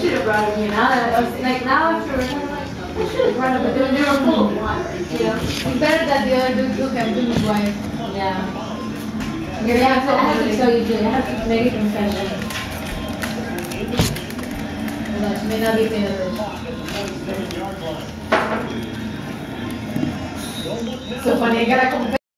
should have brought them here. Now that I was like, now after I should have brought them, but they were full of water. You know, it's better that the other dude took him to his wife. Yeah. I have to tell you, Julie. I have to make a confession. She may not be feeling this. So funny. I gotta